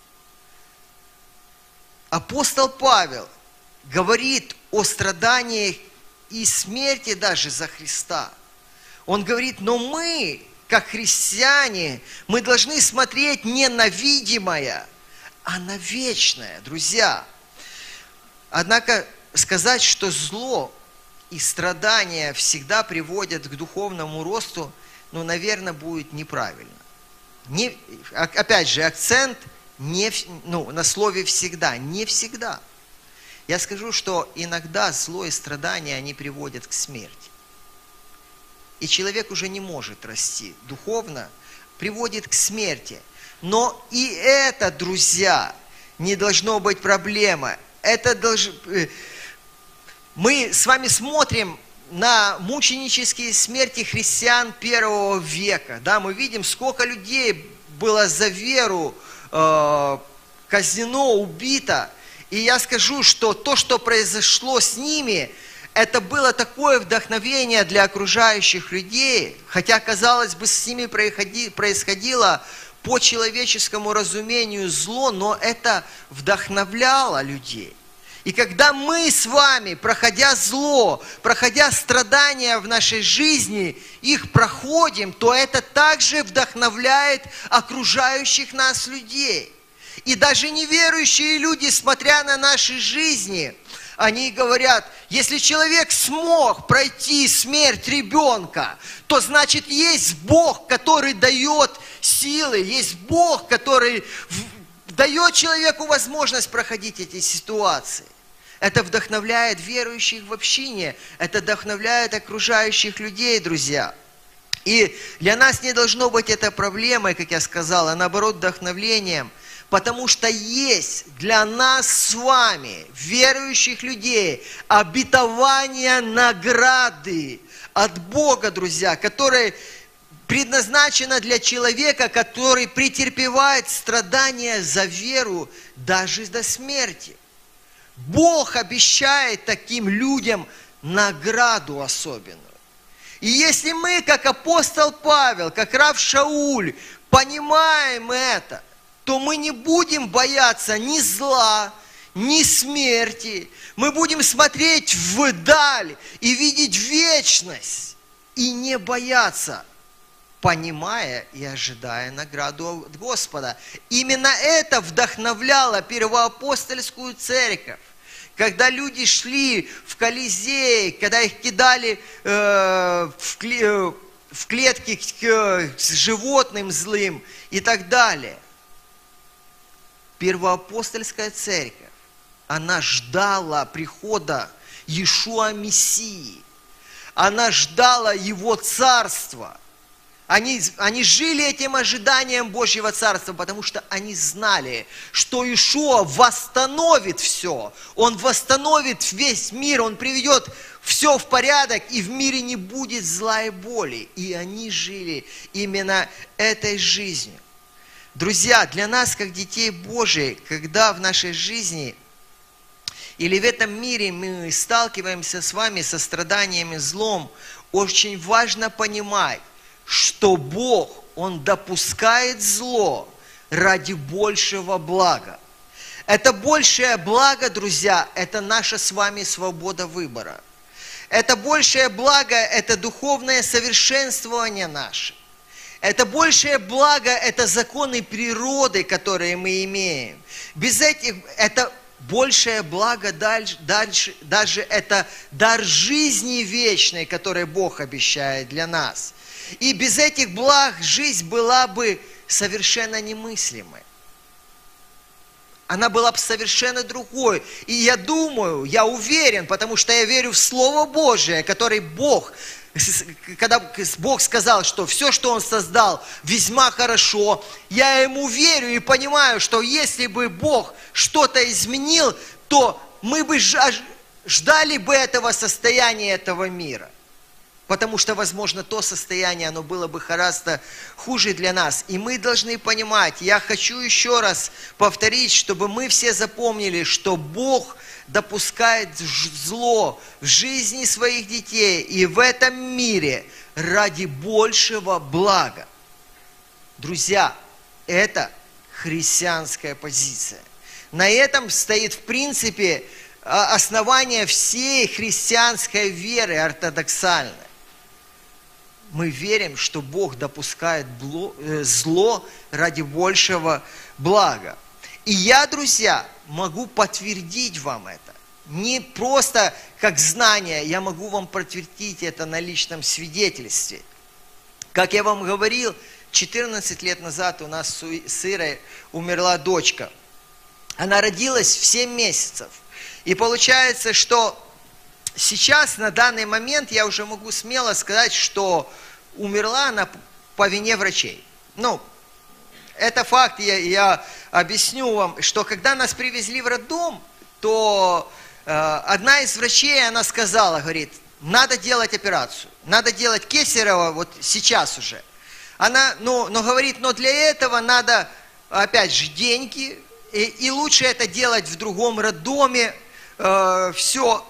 Апостол Павел говорит о страданиях и смерти даже за Христа. Он говорит: но мы, как христиане, мы должны смотреть не на видимое, а на вечное, друзья. Однако сказать, что зло и страдания всегда приводят к духовному росту, наверное, будет неправильно. Опять же, акцент на слове «всегда». Не всегда. Я скажу, что иногда зло и страдания, они приводят к смерти. И человек уже не может расти духовно, приводит к смерти. Но и это, друзья, не должно быть проблемы. Мы с вами смотрим на мученические смерти христиан первого века. Да, мы видим, сколько людей было за веру казнено, убито. И я скажу, что то, что произошло с ними, это было такое вдохновение для окружающих людей, хотя, казалось бы, с ними происходило по человеческому разумению зло, но это вдохновляло людей. И когда мы с вами, проходя зло, проходя страдания в нашей жизни, их проходим, то это также вдохновляет окружающих нас людей. И даже неверующие люди, смотря на наши жизни, они говорят, если человек смог пройти смерть ребенка, то значит есть Бог, который дает силы, есть Бог, который дает человеку возможность проходить эти ситуации. Это вдохновляет верующих в общине, это вдохновляет окружающих людей, друзья. И для нас не должно быть это проблемой, как я сказал, а наоборот вдохновлением, потому что есть для нас с вами, верующих людей, обетование награды от Бога, друзья, которое предназначено для человека, который претерпевает страдания за веру даже до смерти. Бог обещает таким людям награду особенную. И если мы, как апостол Павел, как рав Шауль, понимаем это, то мы не будем бояться ни зла, ни смерти. Мы будем смотреть вдаль и видеть вечность, и не бояться, понимая и ожидая награду от Господа. Именно это вдохновляло первоапостольскую церковь. Когда люди шли в Колизей, когда их кидали в клетки к животным злым и так далее. Первоапостольская церковь, она ждала прихода Иешуа Мессии. Она ждала Его царства. Они жили этим ожиданием Божьего Царства, потому что они знали, что Иешуа восстановит все. Он восстановит весь мир, Он приведет все в порядок, и в мире не будет зла и боли. И они жили именно этой жизнью. Друзья, для нас, как детей Божьих, когда в нашей жизни или в этом мире мы сталкиваемся с вами со страданиями, злом, очень важно понимать, что Бог, Он допускает зло ради большего блага. Это большее благо, друзья, это наша с вами свобода выбора. Это большее благо, это духовное совершенствование наше. Это большее благо, это законы природы, которые мы имеем. Без этих, это большее благо даже это дар жизни вечной, который Бог обещает для нас. И без этих благ жизнь была бы совершенно немыслимой. Она была бы совершенно другой. И я думаю, я уверен, потому что я верю в Слово Божие, которое Бог, когда Бог сказал, что все, что Он создал, весьма хорошо, я Ему верю и понимаю, что если бы Бог что-то изменил, то мы бы ждали бы этого состояния, этого мира. Потому что, возможно, то состояние, оно было бы гораздо хуже для нас. И мы должны понимать, я хочу еще раз повторить, чтобы мы все запомнили, что Бог допускает зло в жизни своих детей и в этом мире ради большего блага. Друзья, это христианская позиция. На этом стоит, в принципе, основание всей христианской веры ортодоксальной. Мы верим, что Бог допускает зло ради большего блага. И я, друзья, могу подтвердить вам это. Не просто как знание, я могу вам подтвердить это на личном свидетельстве. Как я вам говорил, 14 лет назад у нас с Ирой умерла дочка. Она родилась в 7 месяцев. И получается, что сейчас, на данный момент, я уже могу смело сказать, что умерла она по вине врачей. Ну, это факт, я объясню вам, что когда нас привезли в роддом, то одна из врачей, она сказала, говорит, надо делать операцию, надо делать кесарево вот сейчас уже. Она, но говорит, но для этого надо, опять же, деньги, и лучше это делать в другом роддоме, все.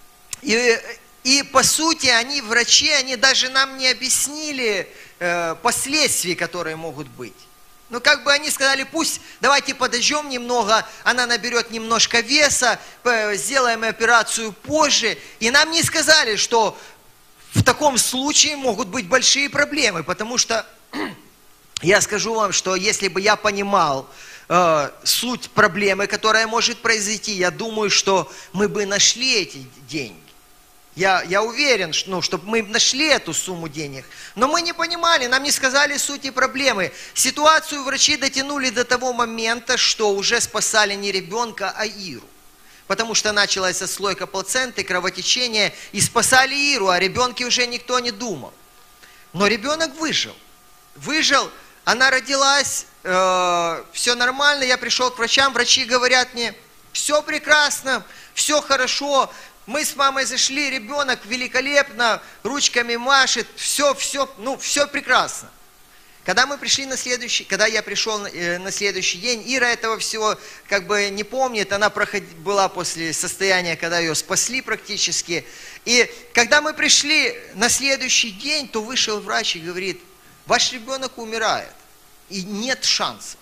И по сути, врачи, они даже нам не объяснили последствий, которые могут быть. Ну, как бы они сказали, пусть, давайте подождем немного, она наберет немножко веса, сделаем операцию позже. И нам не сказали, что в таком случае могут быть большие проблемы, потому что я скажу вам, что если бы я понимал суть проблемы, которая может произойти, я думаю, что мы бы нашли эти деньги. Я уверен, чтобы мы нашли эту сумму денег. Но мы не понимали, нам не сказали сути проблемы. Ситуацию врачи дотянули до того момента, что уже спасали не ребенка, а Иру. Потому что началась отслойка плаценты, кровотечение, и спасали Иру, а о ребенке уже никто не думал. Но ребенок выжил. Выжил, она родилась, все нормально, я пришел к врачам, врачи говорят мне, все прекрасно, все хорошо. Мы с мамой зашли, ребенок великолепно, ручками машет, все прекрасно. Когда я пришел на следующий день, Ира этого всего как бы не помнит, она была после состояния, когда ее спасли практически. И когда мы пришли на следующий день, то вышел врач и говорит, ваш ребенок умирает, и нет шансов.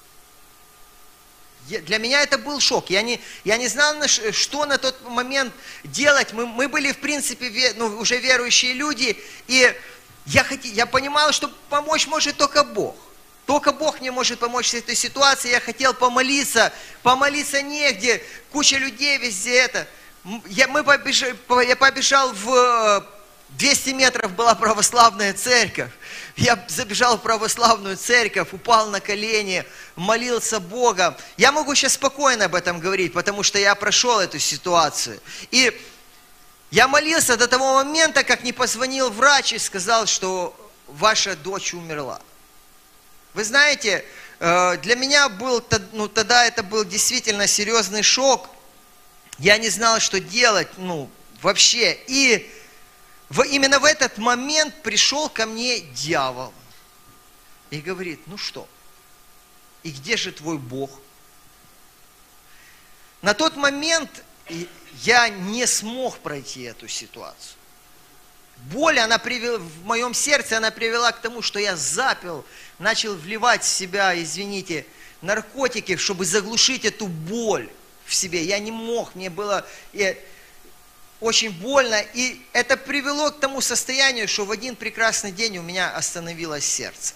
Для меня это был шок. Я не знал, что на тот момент делать. Мы были, в принципе, уже верующие люди. И я понимал, что помочь может только Бог. Только Бог мне может помочь в этой ситуации. Я хотел помолиться. Помолиться негде. Куча людей везде это. Я побежал в 200 метров была православная церковь. Я забежал в православную церковь, упал на колени, молился Богом. Я могу сейчас спокойно об этом говорить, потому что я прошел эту ситуацию. И я молился до того момента, как не позвонил врач и сказал, что ваша дочь умерла. Вы знаете, для меня тогда это был действительно серьезный шок. Я не знал, что делать, вообще. И именно в этот момент пришел ко мне дьявол и говорит, ну что, и где же твой Бог? На тот момент я не смог пройти эту ситуацию. Боль, в моем сердце, она привела к тому, что я запил, начал вливать в себя, извините, наркотики, чтобы заглушить эту боль в себе. Я не мог, мне было очень больно, и это привело к тому состоянию, что в один прекрасный день у меня остановилось сердце.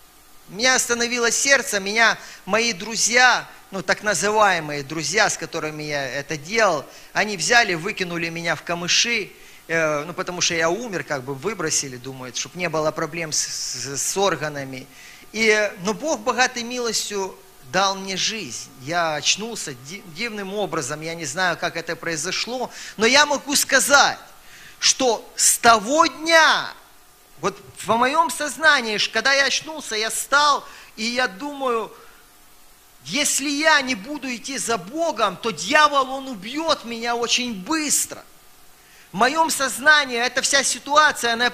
Мои друзья, так называемые друзья, с которыми я это делал, они взяли, выкинули меня в камыши, потому что я умер, выбросили, думают, чтобы не было проблем с органами. Но Бог богатой милостью дал мне жизнь. Я очнулся дивным образом, я не знаю, как это произошло, но я могу сказать, что с того дня, вот в моем сознании, когда я очнулся, я встал, и я думаю, если я не буду идти за Богом, то дьявол, он убьет меня очень быстро. В моем сознании эта вся ситуация, она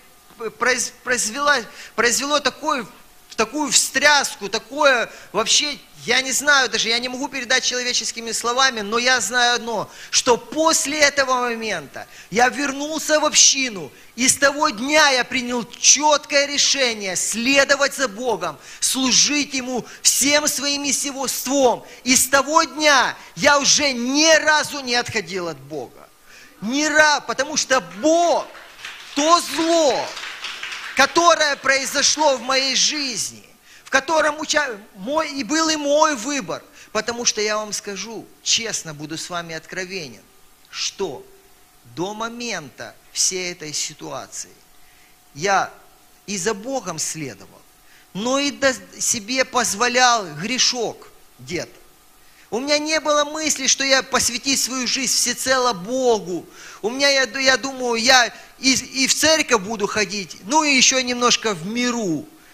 произвела такую встряску, такое вообще, я не знаю даже, я не могу передать человеческими словами, но я знаю одно, что после этого момента я вернулся в общину, и с того дня я принял четкое решение следовать за Богом, служить Ему всем своим естеством. И с того дня я уже ни разу не отходил от Бога. Ни разу, потому что Бог, то зло, которое произошло в моей жизни, в котором был и мой выбор. Потому что я вам скажу, честно буду с вами откровенен, что до момента всей этой ситуации я и за Богом следовал, но и себе позволял грешок где-то. У меня не было мысли, что я посвятить свою жизнь всецело Богу. У меня, я думаю, я и в церковь буду ходить, и еще немножко в миру.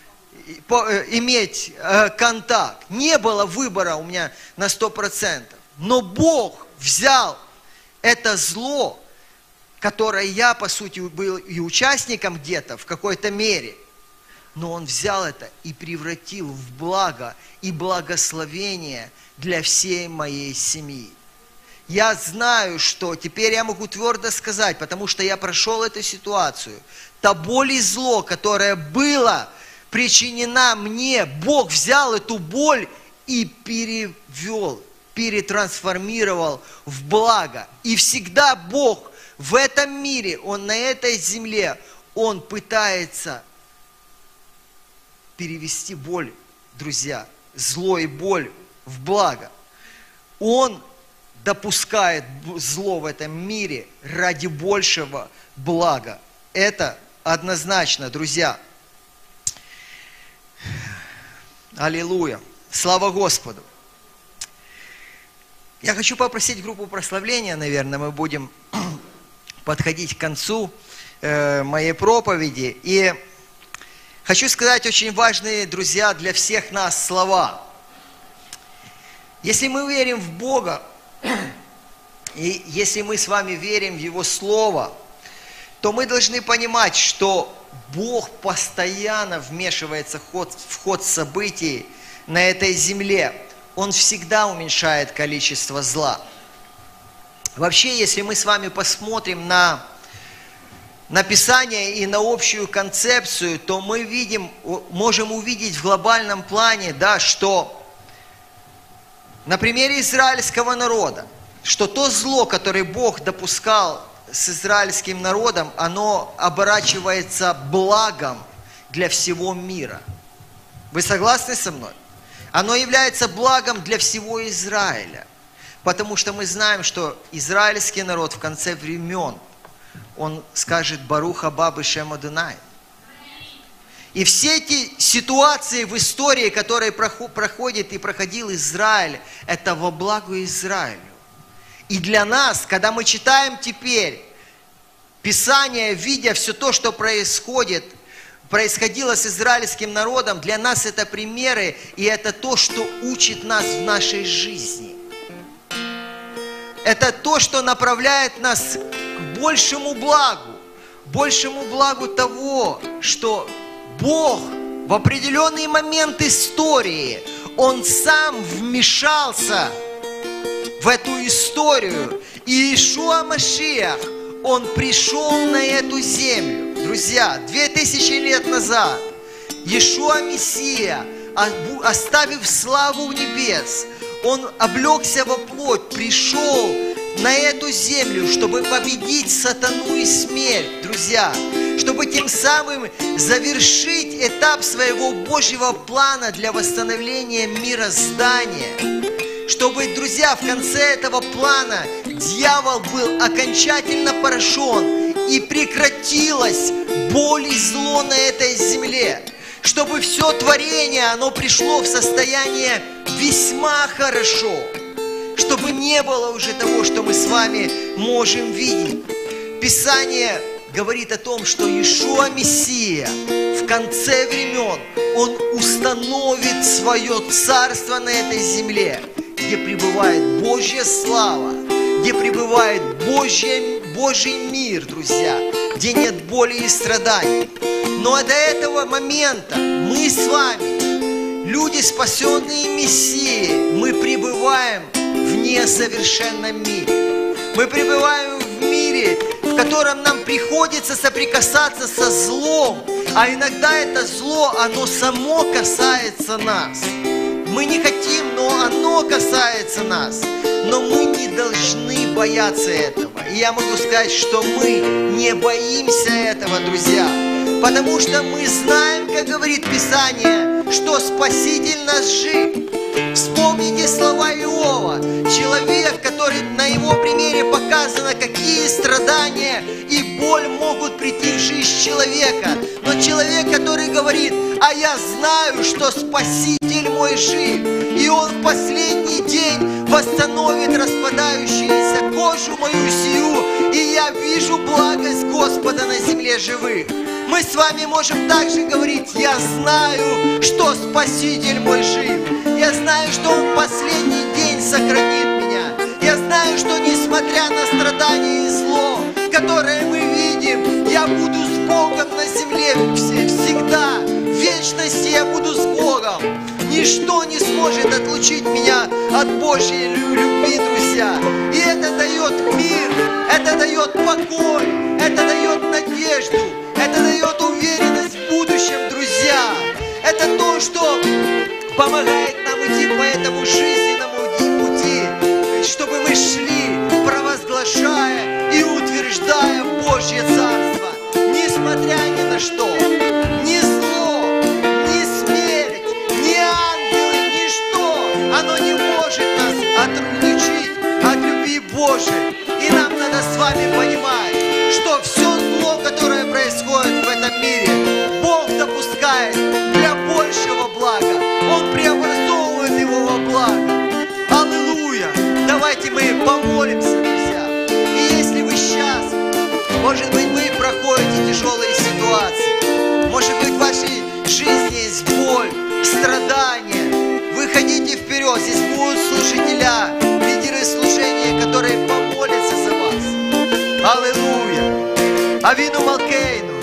иметь контакт. Не было выбора у меня на 100%. Но Бог взял это зло, которое я, по сути, был и участником где-то в какой-то мере. Но Он взял это и превратил в благо и благословение для всей моей семьи. Я знаю, что теперь я могу твердо сказать, потому что я прошел эту ситуацию. Та боль и зло, которое было причинена мне, Бог взял эту боль и перевел, перетрансформировал в благо. И всегда Бог в этом мире, Он на этой земле, Он пытается перевести боль, друзья, зло и боль в благо. Он допускает зло в этом мире ради большего блага. Это однозначно, друзья. Аллилуйя. Слава Господу. Я хочу попросить группу прославления, наверное, мы будем подходить к концу моей проповеди. И хочу сказать очень важные, друзья, для всех нас слова. Если мы верим в Бога, и если мы с вами верим в Его Слово, то мы должны понимать, что Бог постоянно вмешивается в ход событий на этой земле. Он всегда уменьшает количество зла. Вообще, если мы с вами посмотрим на Писание и на общую концепцию, то мы можем увидеть в глобальном плане, да, что на примере израильского народа, что то зло, которое Бог допускал с израильским народом, оно оборачивается благом для всего мира. Вы согласны со мной? Оно является благом для всего Израиля. Потому что мы знаем, что израильский народ в конце времен, он скажет «Барух аба б'шем Адонай». И все эти ситуации в истории, которые проходит и проходил Израиль, это во благо Израилю. И для нас, когда мы читаем теперь Писание, видя все то, что происходило с израильским народом, для нас это примеры, и это то, что учит нас в нашей жизни. Это то, что направляет нас к большему благу того, что Бог в определенный момент истории, Он сам вмешался в эту историю. И Иешуа Машиах, Он пришел на эту землю. Друзья, 2000 лет назад Иешуа Мессия, оставив славу небес, Он облегся во плоть, пришел на эту землю, чтобы победить сатану и смерть, друзья, чтобы тем самым завершить этап своего Божьего плана для восстановления мироздания. Чтобы, друзья, в конце этого плана дьявол был окончательно поражен и прекратилась боль и зло на этой земле. Чтобы все творение, оно пришло в состояние весьма хорошо. Чтобы не было уже того, что мы с вами можем видеть. Писание говорит о том, что Иешуа Мессия в конце времен, Он установит свое царство на этой земле, где пребывает Божья слава, где пребывает Божий мир, друзья, где нет боли и страданий. Но до этого момента мы с вами, люди, спасенные Мессией, мы пребываем в несовершенном мире. Мы пребываем в мире, в котором нам приходится соприкасаться со злом, а иногда это зло, оно само касается нас. Мы не хотим, но оно касается нас. Но мы не должны бояться этого. И я могу сказать, что мы не боимся этого, друзья. Потому что мы знаем, как говорит Писание, что Спаситель наш жив. Вспомните слова Иова, человек, который который на его примере показано, какие страдания и боль могут прийти в жизнь человека. Но человек, который говорит: а я знаю, что Спаситель мой жив, и Он в последний день восстановит распадающуюся кожу мою сию, и я вижу благость Господа на земле живых. Мы с вами можем также говорить: я знаю, что Спаситель мой жив. Я знаю, что Он в последний день сохранит меня. Я знаю, что несмотря на страдания и зло, которое мы видим, я буду с Богом на земле всегда. В вечности я буду с Богом. Ничто не сможет отлучить меня от Божьей любви, друзья. И это дает мир, это дает покой, это дает надежду, это дает уверенность в будущем, друзья. Это то, что помогает нам идти по этому жизненному пути, чтобы мы шли, провозглашая и утверждая Божье Царство, несмотря ни на что. Ни зло, ни смерть, ни ангелы, ничто, оно не может нас отлучить от любви Божией. И нам надо с вами понимать, что все зло, которое происходит в этом мире, Бог допускает для большего блага. Он преобразовывает его во благо. Аллилуйя! Давайте мы помолимся, друзья. И если вы сейчас, может быть, вы проходите тяжелые ситуации, может быть, в вашей жизни есть боль, страдания, вы ходите вперед. Здесь будут служителя, лидеры служения, которые помолятся за вас. Аллилуйя! Авину Малкейну,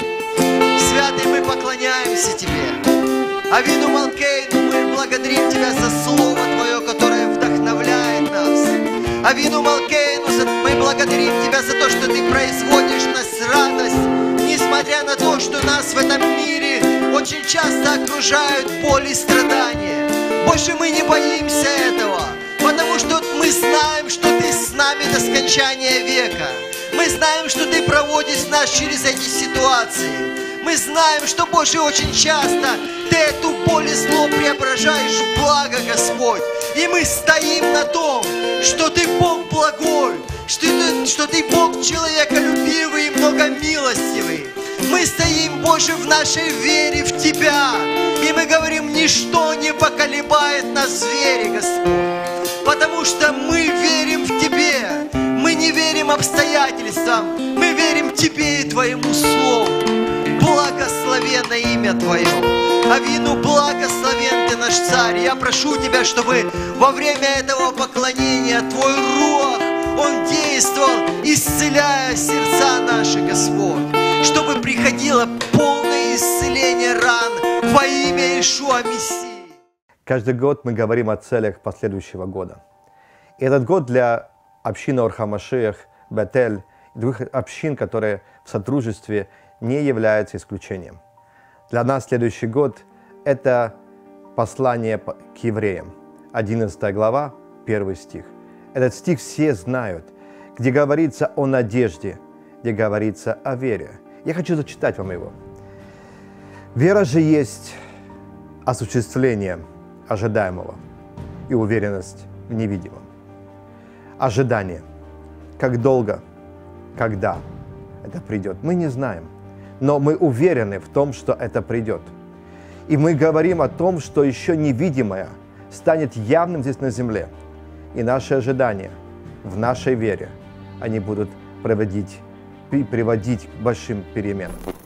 святый, мы поклоняемся Тебе. Авину Малкейну, мы благодарим Тебя за Слово Твое, которое вдохновляет нас. Авину Малкейну, мы благодарим Тебя за то, что Ты производишь нас радость, несмотря на то, что нас в этом мире очень часто окружают боль и страдания. Больше мы не боимся этого, потому что мы знаем, что Ты с нами до скончания века. Мы знаем, что Ты проводишь нас через эти ситуации. Мы знаем, что, Боже, очень часто Ты эту боль и зло преображаешь в благо, Господь. И мы стоим на том, что Ты Бог благой, что Ты Бог человеколюбивый и многомилостивый. Мы стоим, Боже, в нашей вере в Тебя. И мы говорим: ничто не поколебает нас в вере, Господь. Потому что мы верим в Тебе. Мы не верим обстоятельствам. Мы верим Тебе и Твоему Слову. Благословенно имя Твое. Авину, благословен Ты наш Царь. Я прошу Тебя, чтобы во время этого поклонения Твой Руах, Он действовал, исцеляя сердца наши, Господь. Чтобы приходило полное исцеление ран во имя Иешуа Мессии. Каждый год мы говорим о целях последующего года. И этот год для общины Ор ха-Машиах, Бетель и других общин, которые в сотрудничестве, не является исключением. Для нас следующий год – это послание к евреям, 11 глава, 1 стих. Этот стих все знают, где говорится о надежде, где говорится о вере. Я хочу зачитать вам его. «Вера же есть осуществление ожидаемого и уверенность в невидимом». Ожидание. Как долго, когда это придет, мы не знаем. Но мы уверены в том, что это придет. И мы говорим о том, что еще невидимое станет явным здесь на земле. И наши ожидания в нашей вере, они будут приводить к большим переменам.